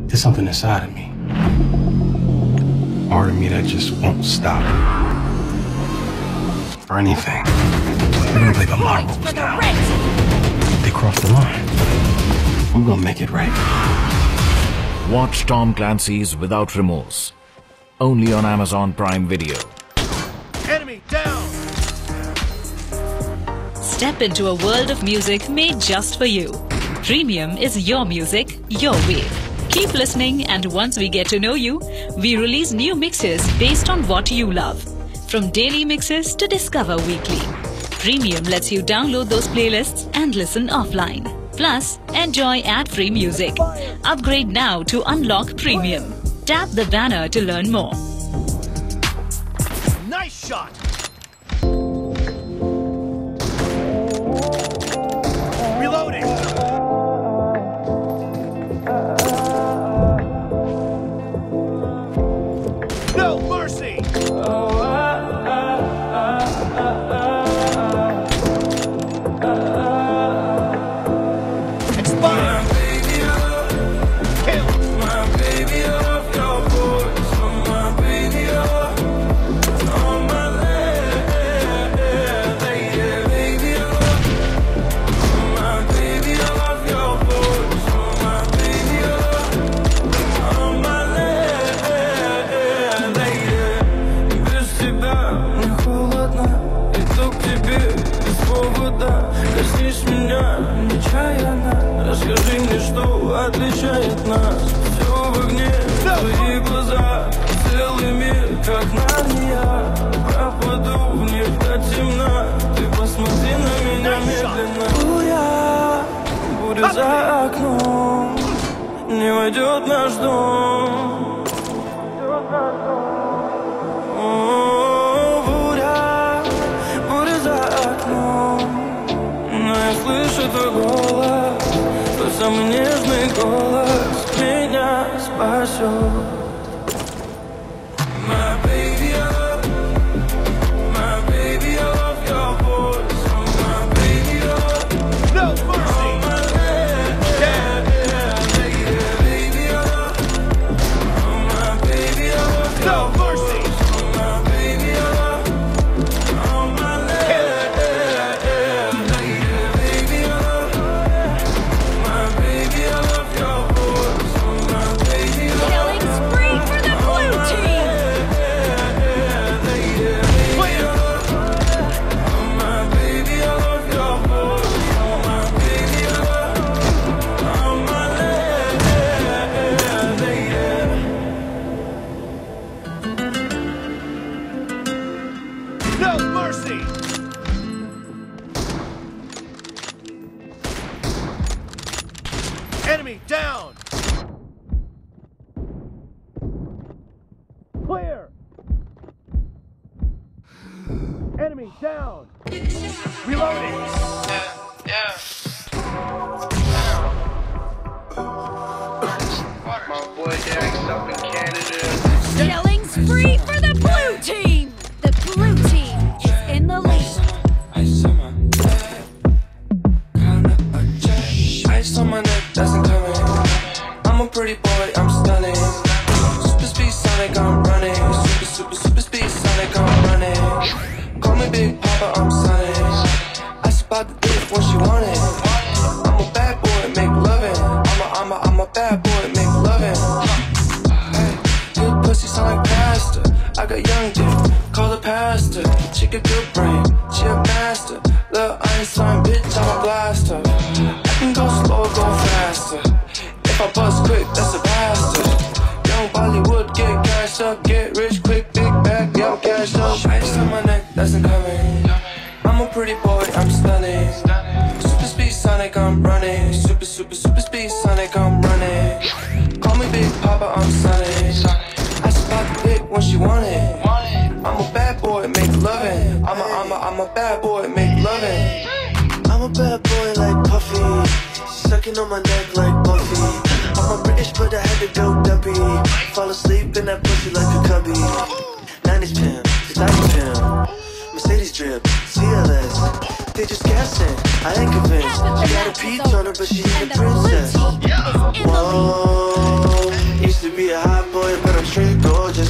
There's something inside of me. Part of me that just won't stop. For anything. We're gonna play by my rules now. They crossed the line. I'm gonna make it right. Watch Tom Clancy's Without Remorse. Only on Amazon Prime Video. Enemy down! Step into a world of music made just for you. Premium is your music, your way. Keep listening, and once we get to know you, we release new mixes based on what you love. From daily mixes to Discover Weekly. Premium lets you download those playlists and listen offline. Plus, enjoy ad-free music. Upgrade now to unlock Premium. Tap the banner to learn more. Nice shot! Reloading! No mercy! Expired! Kill! Коснись меня нечаянно, расскажи мне, что отличает нас. Все в огне, твои глаза, целый мир, как Нарния. Пропаду в них до темна, ты посмотри на меня медленно. Буря за окном, не войдет наш дом. Буря за окном. Но я слышу твой голос, твой самый нежный голос меня спасет. My baby, I love your voice. My baby, No mercy! No mercy! Killing spree for the blue team! No mercy! Enemy down! Clear! Enemy down! Reloading! My boy Derek's up in Canada. Killing spree for the blue team! The blue team is in the lead. Ice on my neck, that's incoming. I'm a pretty boy, I'm stunning. Super speed Sonic, I'm running. Super speed Sonic, I'm running. Call me Big Papa, I'm Sonic. I spot the dick when she want it. I'm a bad boy, make loving. I'm a bad boy, make loving. Hey, good pussy sound like pasta. I got young dick, call the pastor. Chick a good brain, she a master. Lil' Einstein, bitch, I'm a blaster. I can go slow, go faster. If I bust quick, that's a bastard. Young Bollywood, get cashed up, get rich quick, big bag, yeah, I'm cashed up. Ice on my neck, that's incoming. I'm a pretty boy, I'm stunning. Super speed Sonic, I'm running. Super speed Sonic, I'm running. Call me Big Papa, I'm Sonic. I spot the dick when she want it. I'm a bad boy, make loving. I'm a bad boy, make loving. I'm a bad boy like Puffy, sucking on my neck like Buffy. I'm a British but I had to go duppy. Fall asleep in that pussy like a cubby. 90s pimp, 2000 pimp, Mercedes drip, CLS. They just guessing, I ain't convinced. She got a peach on her but she ain't a princess. Whoa.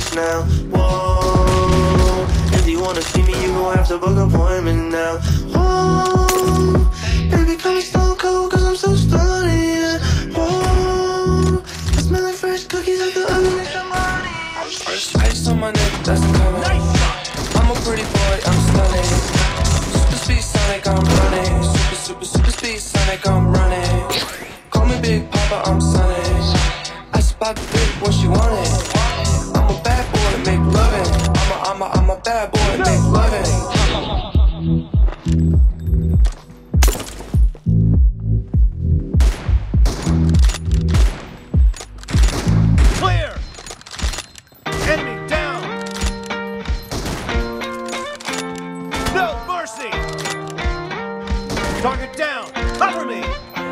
dance now. Whoa, if you wanna see me, you gon' have to book an appointment now. Whoa, baby, call me stone cold, cause I'm so stunning, yeah. Whoa, I smell like fresh cookies at the oven. Ice on my neck, that's coming. I'm a pretty boy, I'm stunning. Super speed Sonic, I'm running. Super speed Sonic, I'm running. Call me Big Papa, I'm Sonic. I spot the bitch when she want it. I'm a bad boy, make loving. I'm a bad boy, make loving. Clear! Enemy down! No mercy! Target down! Cover me!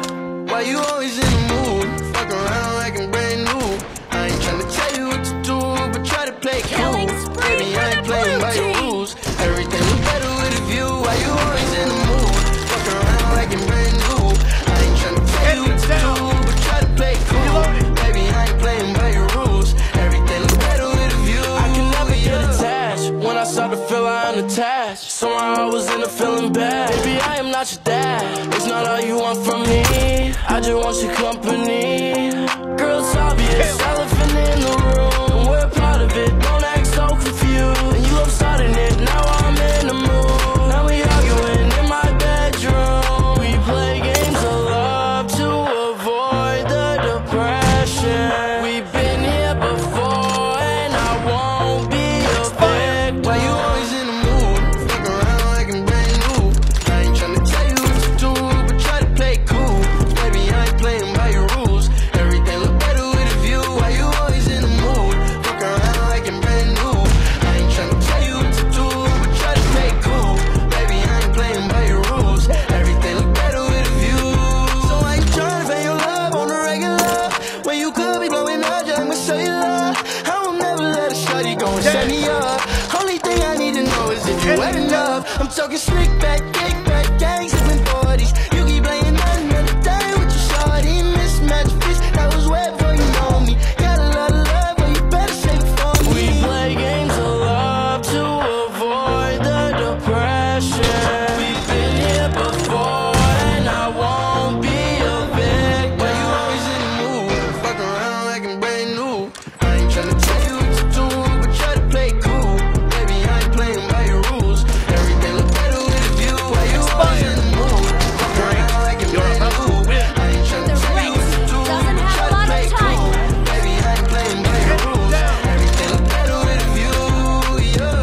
Why you always in the mood? Fuck around like I'm brand new. I ain't tryna tell you what to do, but try to play cool. Killing spree Baby, for I the ain't playing by blue your team. rules. Everything look better with a view. Why you always in the mood? Fuck around like I'm brand new. I ain't tryna tell you what to do, but try to play cool. Baby, I ain't playing by your rules. Everything look better with a view. I can never get attached. When I start to feel I'm attached, somehow I was in a feeling bad. Baby, I am not your dad. It's not all you want from me. I just want your company. Girl, it's obvious, elephant in the room. We're part of it, don't act so confused. And you love starting it, now I'm in the mood. Now we arguing in my bedroom. We play games of love to avoid the depression. We've been here before and I won't be a victim. Why you always in the mood? Fuck around like I'm brand new. I ain't tryna tell you what to do, but try to play cool. Baby, I ain't playing by your rules. Everything look better with a view. Why you always in the mood? Fuck around like I'm brand new. I ain't tryna tell you what to do, but try to play cool. Baby, I ain't playing by your rules. Everything look better with a view. So I ain't tryna pay your love on the regular. When you could be blowing up, just I'ma show you love. I will never let a shawty go and set me up. Only thing I need to know is if you had enough. I'm talking slick back, kick back, gangs and 40s. You keep playing another day with your shawty. Mismatch fish, that was way before you know me. Got a lot of love, but you better save it for me. We play games of love to avoid the depression. We've been here before and I won't be a victim. Why you always in the mood? Fuck around like I'm brand new. I ain't tryna tell you what to do, but try to play cool. Baby, I ain't playing by your rules. Everything look better with a view. Why you always in the mood? Fuck around like I'm brand new. I ain't tryna tell you what to do, Doesn't but have try a to lot of play time. cool. Baby, I ain't playing by your rules. Everything look better with a view, yeah.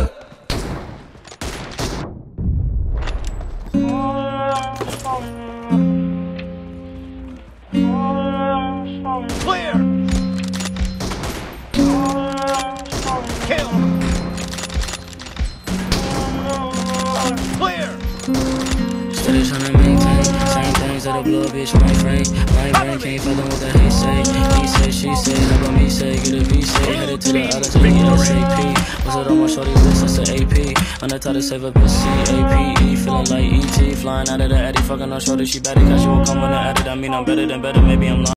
Clear! Kill! Clear! Steady tryna maintain same things that'll blow a bitch my frame. My brain can't follow what the hate say. He say, she say, how about me say? Get a V say, headed to the other to the SAP. What's it on my shorty list? That's the AP. On the top to save up a CAPE. Feeling like ET, flying out of the Addy. Fucking on shorty, she better cause she won't come on the edit. I mean, I'm better than better, maybe I'm lying.